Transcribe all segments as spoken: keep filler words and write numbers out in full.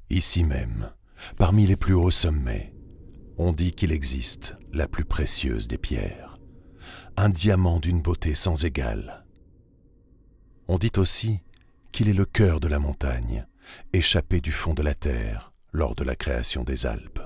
Ici même, parmi les plus hauts sommets, on dit qu'il existe la plus précieuse des pierres, un diamant d'une beauté sans égale. On dit aussi qu'il est le cœur de la montagne, échappé du fond de la terre lors de la création des Alpes.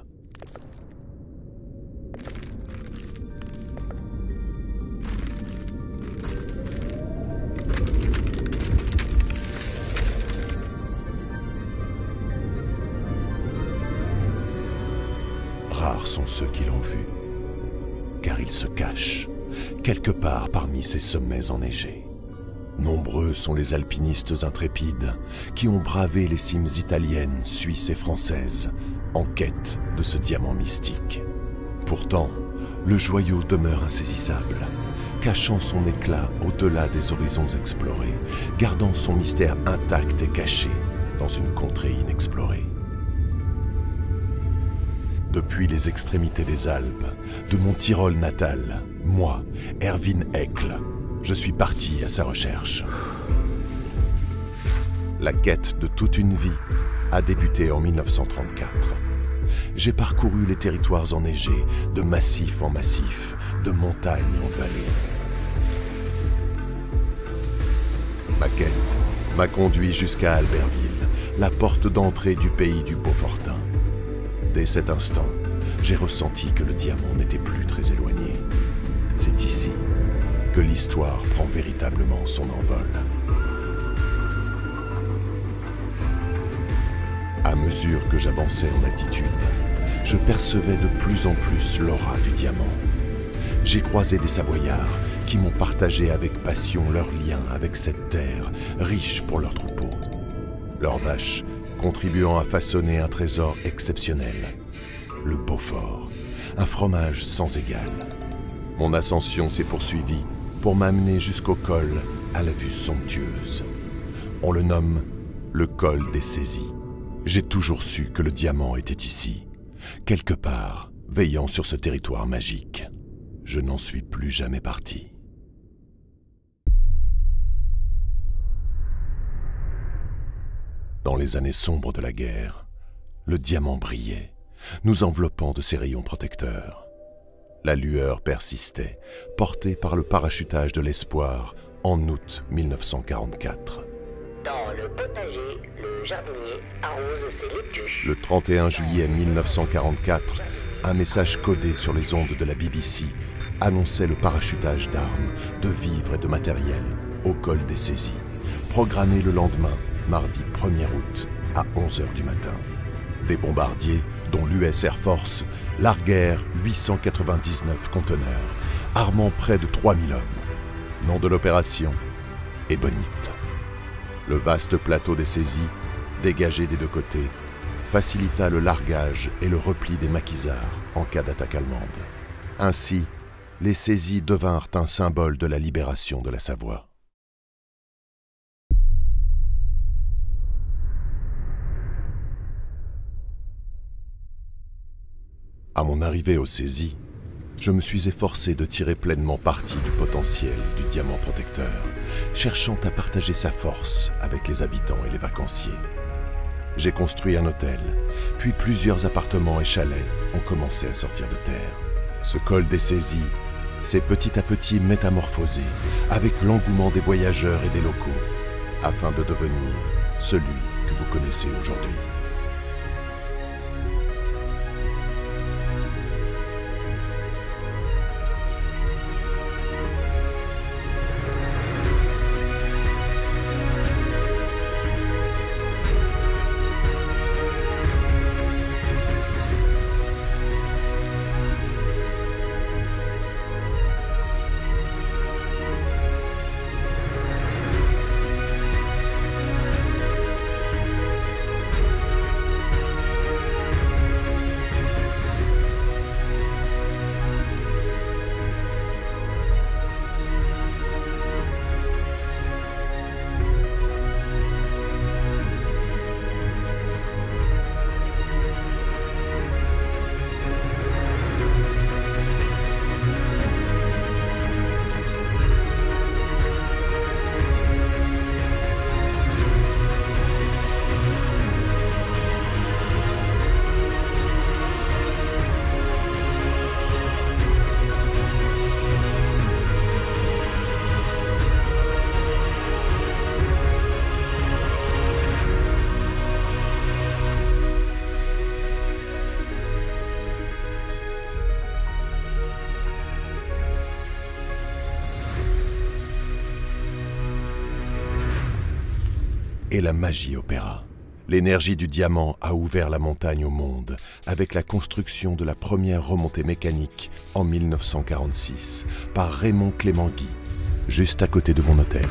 Rares sont ceux qui l'ont vu, car il se cache quelque part parmi ces sommets enneigés. Nombreux sont les alpinistes intrépides qui ont bravé les cimes italiennes, suisses et françaises en quête de ce diamant mystique. Pourtant, le joyau demeure insaisissable, cachant son éclat au-delà des horizons explorés, gardant son mystère intact et caché dans une contrée inexplorée. Depuis les extrémités des Alpes, de mon Tyrol natal, moi, Erwin Ekl, je suis parti à sa recherche. La quête de toute une vie a débuté en mille neuf cent trente-quatre. J'ai parcouru les territoires enneigés, de massif en massif, de montagne en vallée. Ma quête m'a conduit jusqu'à Albertville, la porte d'entrée du pays du Beaufortin. Dès cet instant, j'ai ressenti que le diamant n'était plus très éloigné. C'est ici que l'histoire prend véritablement son envol. À mesure que j'avançais en altitude, je percevais de plus en plus l'aura du diamant. J'ai croisé des Savoyards qui m'ont partagé avec passion leur lien avec cette terre, riche pour leurs troupeaux. Leurs vaches contribuant à façonner un trésor exceptionnel, le Beaufort, un fromage sans égal. Mon ascension s'est poursuivie pour m'amener jusqu'au col à la vue somptueuse. On le nomme le col des Saisies. J'ai toujours su que le diamant était ici, quelque part, veillant sur ce territoire magique. Je n'en suis plus jamais parti. Dans les années sombres de la guerre, le diamant brillait, nous enveloppant de ses rayons protecteurs. La lueur persistait, portée par le parachutage de l'espoir en août mille neuf cent quarante-quatre. Dans le potager, le jardinier arrose ses laitues. Le trente et un juillet mille neuf cent quarante-quatre, un message codé sur les ondes de la B B C annonçait le parachutage d'armes, de vivres et de matériel au col des Saisies, programmé le lendemain, mardi premier août, à onze heures du matin. Des bombardiers, dont l'U S Air Force, larguèrent huit cent quatre-vingt-dix-neuf conteneurs, armant près de trois mille hommes. Nom de l'opération, Ébonite. Le vaste plateau des Saisies, dégagé des deux côtés, facilita le largage et le repli des maquisards en cas d'attaque allemande. Ainsi, les Saisies devinrent un symbole de la libération de la Savoie. À mon arrivée aux Saisies, je me suis efforcé de tirer pleinement parti du potentiel du diamant protecteur, cherchant à partager sa force avec les habitants et les vacanciers. J'ai construit un hôtel, puis plusieurs appartements et chalets ont commencé à sortir de terre. Ce col des Saisies s'est petit à petit métamorphosé avec l'engouement des voyageurs et des locaux, afin de devenir celui que vous connaissez aujourd'hui. et la magie opéra. L'énergie du diamant a ouvert la montagne au monde avec la construction de la première remontée mécanique en mille neuf cent quarante-six par Raymond Clément Guy, juste à côté de mon hôtel.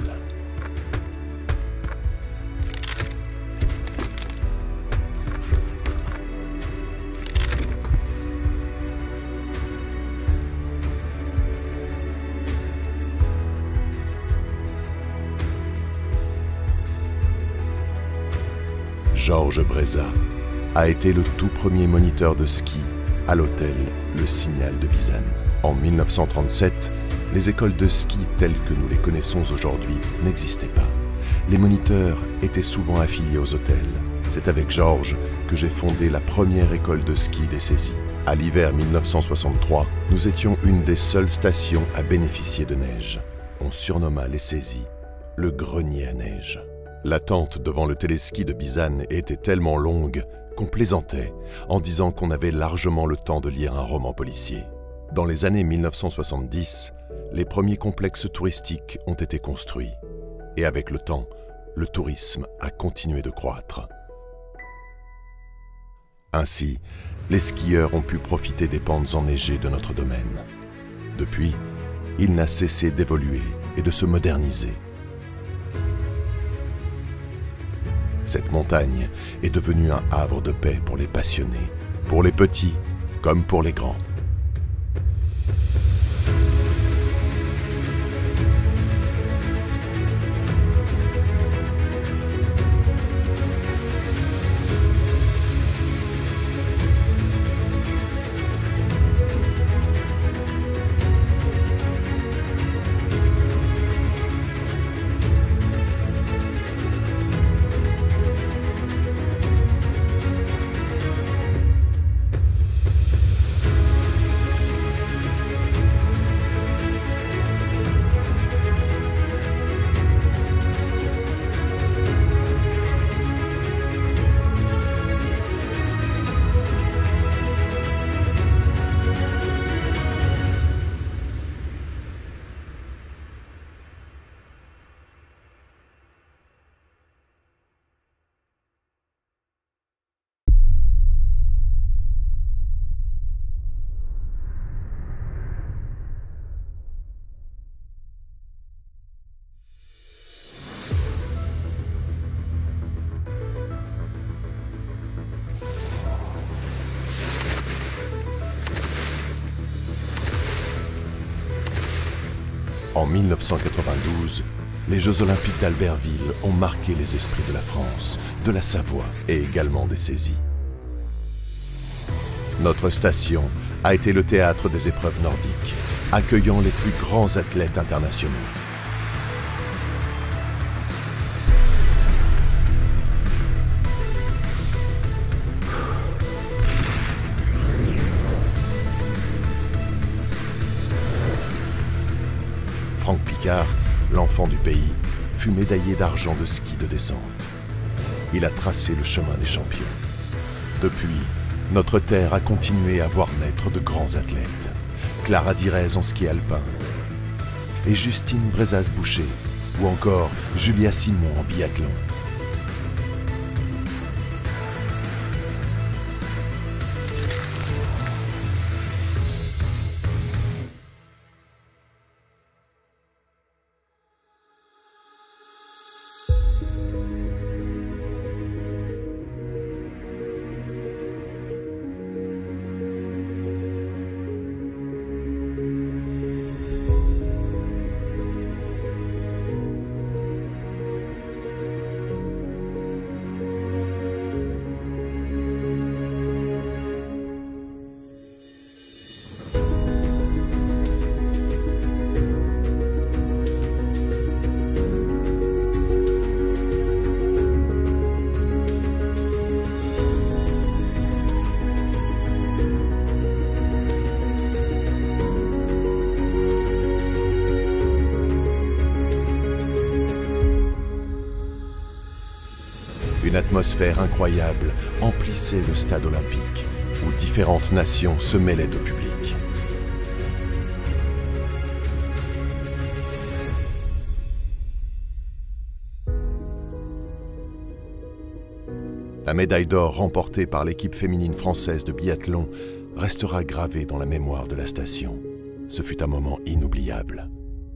Georges Breza a été le tout premier moniteur de ski à l'hôtel Le Signal de Bizane. En mille neuf cent trente-sept, les écoles de ski telles que nous les connaissons aujourd'hui n'existaient pas. Les moniteurs étaient souvent affiliés aux hôtels. C'est avec Georges que j'ai fondé la première école de ski des Saisies. À l'hiver mille neuf cent soixante-trois, nous étions une des seules stations à bénéficier de neige. On surnomma les Saisies le grenier à neige. L'attente devant le téléski de Bizane était tellement longue qu'on plaisantait en disant qu'on avait largement le temps de lire un roman policier. Dans les années mille neuf cent soixante-dix, les premiers complexes touristiques ont été construits. Et avec le temps, le tourisme a continué de croître. Ainsi, les skieurs ont pu profiter des pentes enneigées de notre domaine. Depuis, il n'a cessé d'évoluer et de se moderniser. Cette montagne est devenue un havre de paix pour les passionnés, pour les petits comme pour les grands. En mille neuf cent quatre-vingt-douze, les Jeux Olympiques d'Albertville ont marqué les esprits de la France, de la Savoie et également des Saisies. Notre station a été le théâtre des épreuves nordiques, accueillant les plus grands athlètes internationaux. Franck Picard, l'enfant du pays, fut médaillé d'argent de ski de descente. Il a tracé le chemin des champions. Depuis, notre terre a continué à voir naître de grands athlètes. Clara Direz en ski alpin, et Justine Brezaz-Boucher, ou encore Julia Simon en biathlon. Une atmosphère incroyable emplissait le stade olympique, où différentes nations se mêlaient au public. La médaille d'or remportée par l'équipe féminine française de biathlon restera gravée dans la mémoire de la station. Ce fut un moment inoubliable.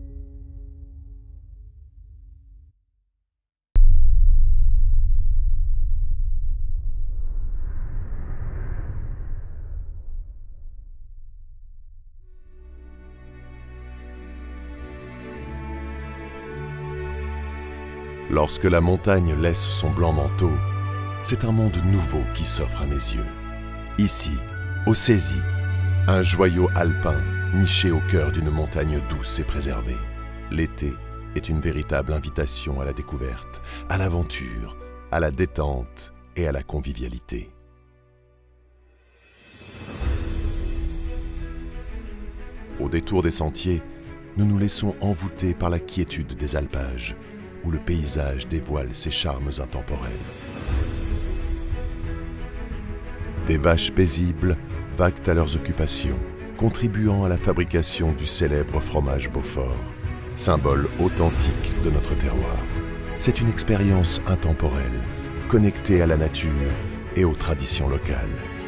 Lorsque la montagne laisse son blanc manteau, c'est un monde nouveau qui s'offre à mes yeux. Ici, au Cési, un joyau alpin niché au cœur d'une montagne douce et préservée. L'été est une véritable invitation à la découverte, à l'aventure, à la détente et à la convivialité. Au détour des sentiers, nous nous laissons envoûter par la quiétude des alpages, où le paysage dévoile ses charmes intemporels. Des vaches paisibles vaguent à leurs occupations, contribuant à la fabrication du célèbre fromage Beaufort, symbole authentique de notre terroir. C'est une expérience intemporelle, connectée à la nature et aux traditions locales.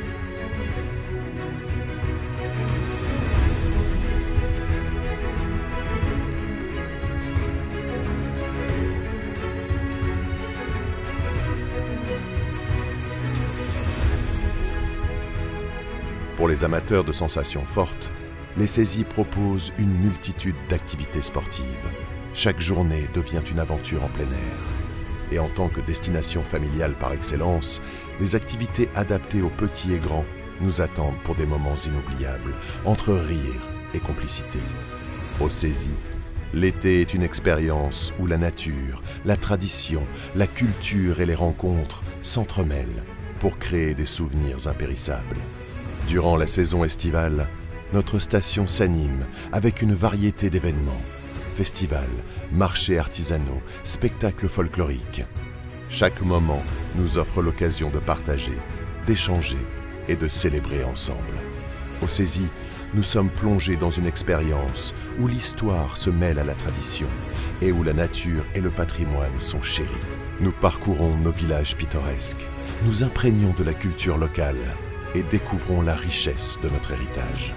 Pour les amateurs de sensations fortes, les Césis proposent une multitude d'activités sportives. Chaque journée devient une aventure en plein air. Et en tant que destination familiale par excellence, les activités adaptées aux petits et grands nous attendent pour des moments inoubliables, entre rire et complicité. Au Césis, l'été est une expérience où la nature, la tradition, la culture et les rencontres s'entremêlent pour créer des souvenirs impérissables. Durant la saison estivale, notre station s'anime avec une variété d'événements. Festivals, marchés artisanaux, spectacles folkloriques. Chaque moment nous offre l'occasion de partager, d'échanger et de célébrer ensemble. Au Césis, nous sommes plongés dans une expérience où l'histoire se mêle à la tradition et où la nature et le patrimoine sont chéris. Nous parcourons nos villages pittoresques, nous imprégnons de la culture locale et découvrons la richesse de notre héritage.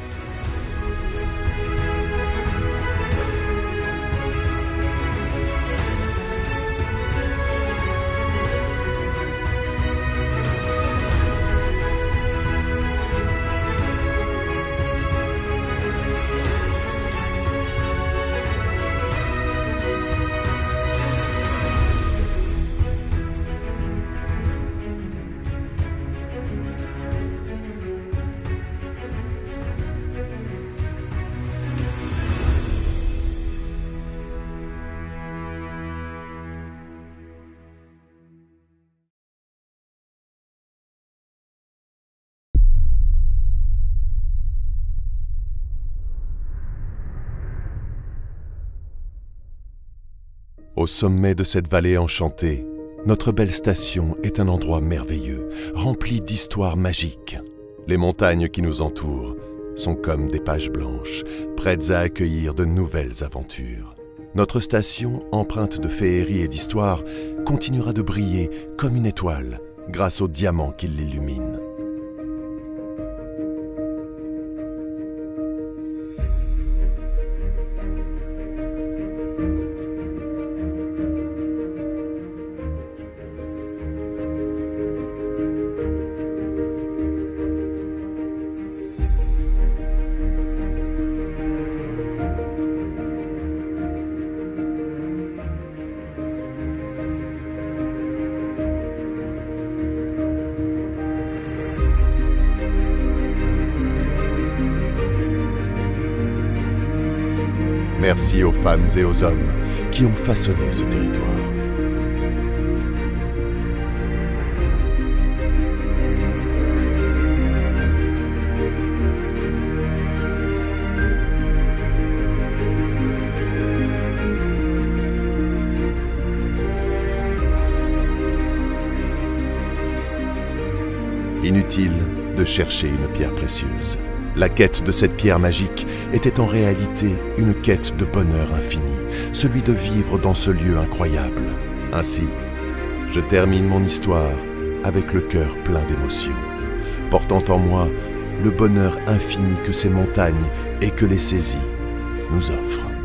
Au sommet de cette vallée enchantée, notre belle station est un endroit merveilleux, rempli d'histoires magiques. Les montagnes qui nous entourent sont comme des pages blanches, prêtes à accueillir de nouvelles aventures. Notre station, empreinte de féerie et d'histoire, continuera de briller comme une étoile grâce aux diamants qui l'illuminent. Merci aux femmes et aux hommes qui ont façonné ce territoire. Inutile de chercher une pierre précieuse. La quête de cette pierre magique était en réalité une quête de bonheur infini, celui de vivre dans ce lieu incroyable. Ainsi, je termine mon histoire avec le cœur plein d'émotions, portant en moi le bonheur infini que ces montagnes et que les saisies nous offrent.